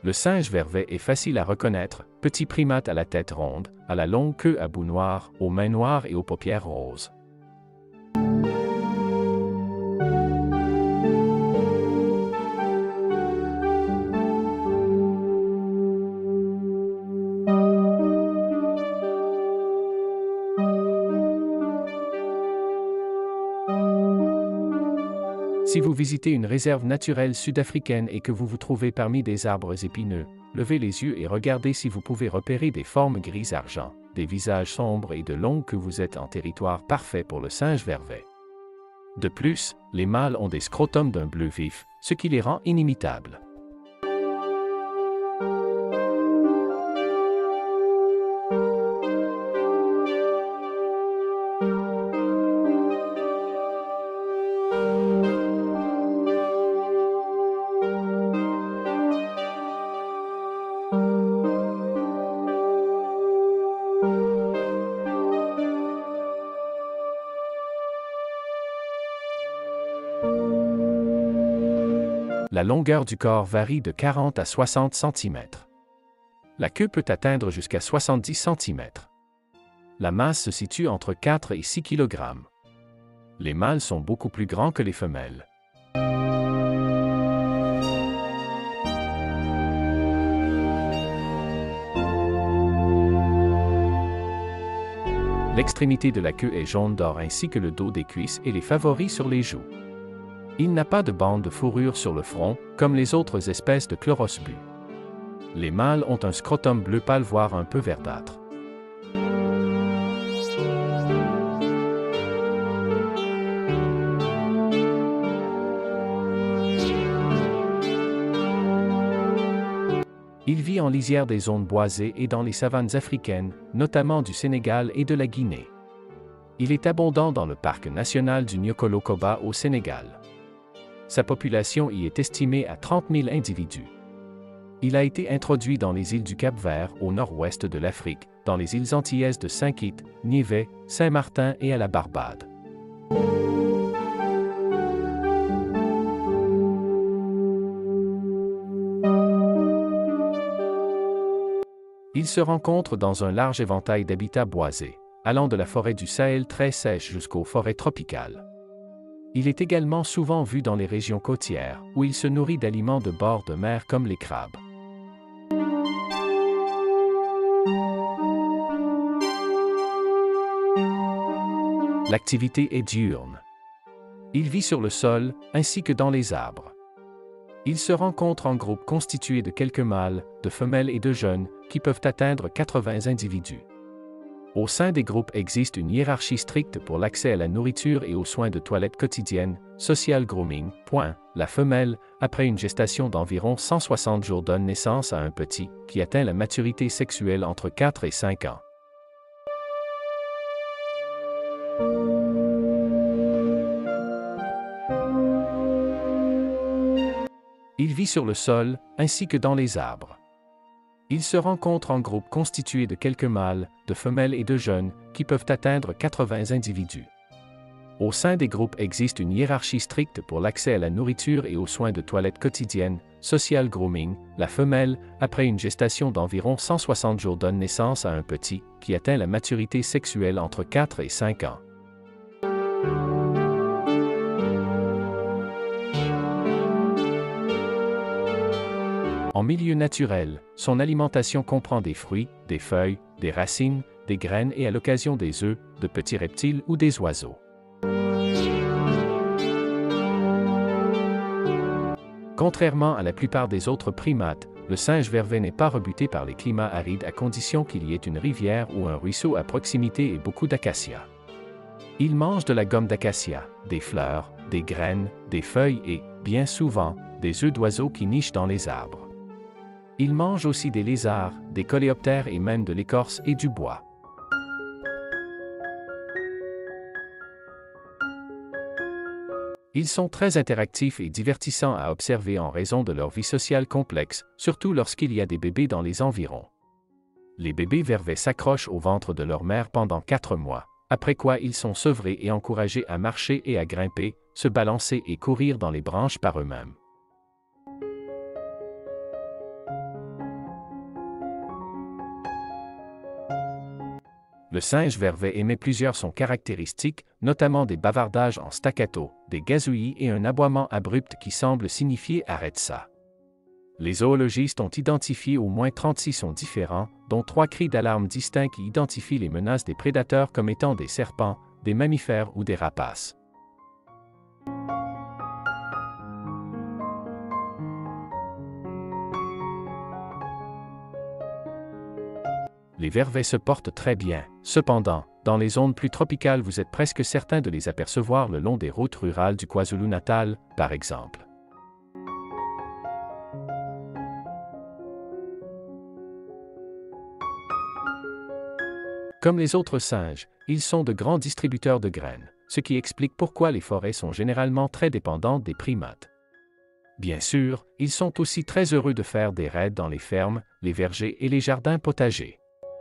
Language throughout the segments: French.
Le singe vervet est facile à reconnaître, petit primate à la tête ronde, à la longue queue à bout noir, aux mains noires et aux paupières roses. Si vous visitez une réserve naturelle sud-africaine et que vous vous trouvez parmi des arbres épineux, levez les yeux et regardez si vous pouvez repérer des formes gris-argent, des visages sombres et de longues que vous êtes en territoire parfait pour le singe vervet. De plus, les mâles ont des scrotums d'un bleu vif, ce qui les rend inimitables. La longueur du corps varie de 40 à 60 cm. La queue peut atteindre jusqu'à 70 cm. La masse se situe entre 4 et 6 kg. Les mâles sont beaucoup plus grands que les femelles. L'extrémité de la queue est jaune d'or ainsi que le dos des cuisses et les favoris sur les joues. Il n'a pas de bande de fourrure sur le front, comme les autres espèces de chlorosbus. Les mâles ont un scrotum bleu pâle voire un peu verdâtre. Il vit en lisière des zones boisées et dans les savanes africaines, notamment du Sénégal et de la Guinée. Il est abondant dans le parc national du Niokolo-Koba au Sénégal. Sa population y est estimée à 30 000 individus. Il a été introduit dans les îles du Cap-Vert, au nord-ouest de l'Afrique, dans les îles antillaises de Saint-Kitts, Niévès, Saint-Martin et à la Barbade. Il se rencontre dans un large éventail d'habitats boisés, allant de la forêt du Sahel très sèche jusqu'aux forêts tropicales. Il est également souvent vu dans les régions côtières, où il se nourrit d'aliments de bord de mer comme les crabes. L'activité est diurne. Il vit sur le sol, ainsi que dans les arbres. Il se rencontre en groupes constitués de quelques mâles, de femelles et de jeunes, qui peuvent atteindre 80 individus. Au sein des groupes existe une hiérarchie stricte pour l'accès à la nourriture et aux soins de toilette quotidienne, social grooming. La femelle, après une gestation d'environ 160 jours donne naissance à un petit, qui atteint la maturité sexuelle entre 4 et 5 ans. Il vit sur le sol, ainsi que dans les arbres. Il se rencontre en groupes constitués de quelques mâles, de femelles et de jeunes, qui peuvent atteindre 80 individus. Au sein des groupes existe une hiérarchie stricte pour l'accès à la nourriture et aux soins de toilette quotidienne, social grooming. La femelle, après une gestation d'environ 160 jours donne naissance à un petit, qui atteint la maturité sexuelle entre 4 et 5 ans. En milieu naturel, son alimentation comprend des fruits, des feuilles, des racines, des graines et à l'occasion des œufs, de petits reptiles ou des oiseaux. Contrairement à la plupart des autres primates, le singe vervet n'est pas rebuté par les climats arides à condition qu'il y ait une rivière ou un ruisseau à proximité et beaucoup d'acacias. Il mange de la gomme d'acacia, des fleurs, des graines, des feuilles et, bien souvent, des œufs d'oiseaux qui nichent dans les arbres. Il mange aussi des lézards, des coléoptères et même de l'écorce et du bois. Ils sont très interactifs et divertissants à observer en raison de leur vie sociale complexe, surtout lorsqu'il y a des bébés dans les environs. Les bébés vervets s'accrochent au ventre de leur mère pendant 4 mois, après quoi ils sont sevrés et encouragés à marcher et à grimper, se balancer et courir dans les branches par eux-mêmes. Le singe vervet émet plusieurs sons caractéristiques, notamment des bavardages en staccato, des gazouillis et un aboiement abrupt qui semble signifier « arrête ça ». Les zoologistes ont identifié au moins 36 sons différents, dont 3 cris d'alarme distincts qui identifient les menaces des prédateurs comme étant des serpents, des mammifères ou des rapaces. Les vervets se portent très bien. Cependant, dans les zones plus tropicales, vous êtes presque certain de les apercevoir le long des routes rurales du KwaZulu-Natal, par exemple. Comme les autres singes, ils sont de grands distributeurs de graines, ce qui explique pourquoi les forêts sont généralement très dépendantes des primates. Bien sûr, ils sont aussi très heureux de faire des raids dans les fermes, les vergers et les jardins potagers.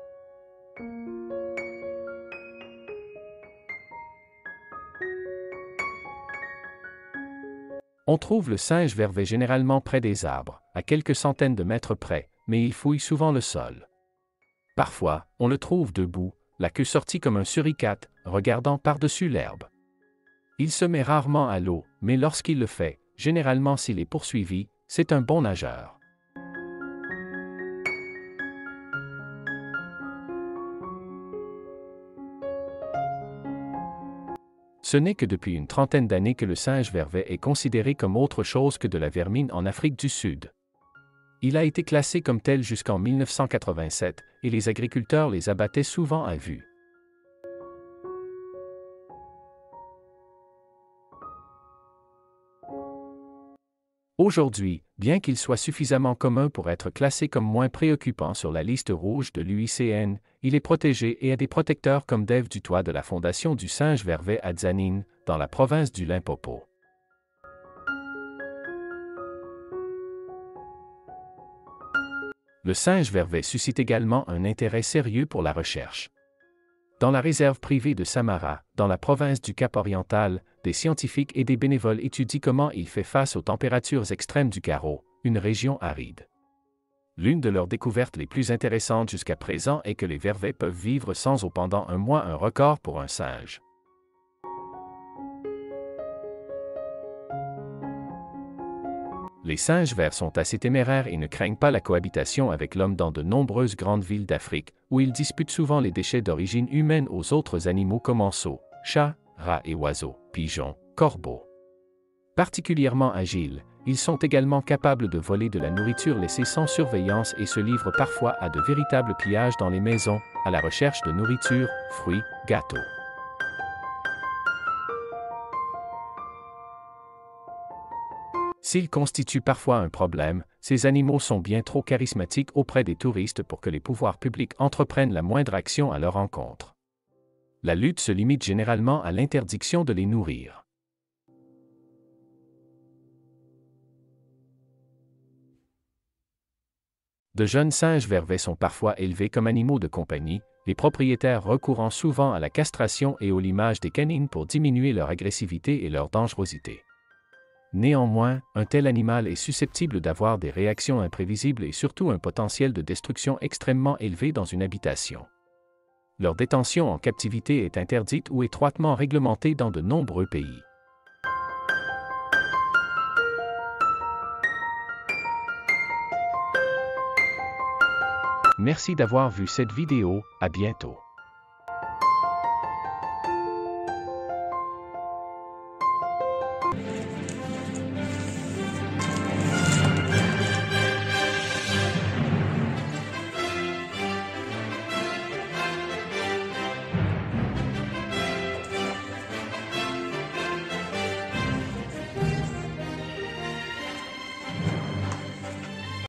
On trouve le singe vervet généralement près des arbres, à quelques centaines de mètres près, mais il fouille souvent le sol. Parfois, on le trouve debout, la queue sortie comme un suricate, regardant par-dessus l'herbe. Il se met rarement à l'eau, mais lorsqu'il le fait, généralement s'il est poursuivi, c'est un bon nageur. Ce n'est que depuis une trentaine d'années que le singe vervet est considéré comme autre chose que de la vermine en Afrique du Sud. Il a été classé comme tel jusqu'en 1987, et les agriculteurs les abattaient souvent à vue. Aujourd'hui, bien qu'il soit suffisamment commun pour être classé comme moins préoccupant sur la liste rouge de l'UICN, il est protégé et a des protecteurs comme Dave Dutoit de la Fondation du singe vervet à Dzanine, dans la province du Limpopo. Le singe vervet suscite également un intérêt sérieux pour la recherche. Dans la réserve privée de Samara, dans la province du Cap-Oriental, des scientifiques et des bénévoles étudient comment il fait face aux températures extrêmes du Karoo, une région aride. L'une de leurs découvertes les plus intéressantes jusqu'à présent est que les vervets peuvent vivre sans eau pendant un mois, un record pour un singe. Les singes verts sont assez téméraires et ne craignent pas la cohabitation avec l'homme dans de nombreuses grandes villes d'Afrique, où ils disputent souvent les déchets d'origine humaine aux autres animaux comme manceaux, chats, rats et oiseaux, pigeons, corbeaux. Particulièrement agiles, ils sont également capables de voler de la nourriture laissée sans surveillance et se livrent parfois à de véritables pillages dans les maisons, à la recherche de nourriture, fruits, gâteaux. S'ils constituent parfois un problème, ces animaux sont bien trop charismatiques auprès des touristes pour que les pouvoirs publics entreprennent la moindre action à leur encontre. La lutte se limite généralement à l'interdiction de les nourrir. De jeunes singes vervets sont parfois élevés comme animaux de compagnie, les propriétaires recourant souvent à la castration et au limage des canines pour diminuer leur agressivité et leur dangerosité. Néanmoins, un tel animal est susceptible d'avoir des réactions imprévisibles et surtout un potentiel de destruction extrêmement élevé dans une habitation. Leur détention en captivité est interdite ou étroitement réglementée dans de nombreux pays. Merci d'avoir vu cette vidéo, à bientôt.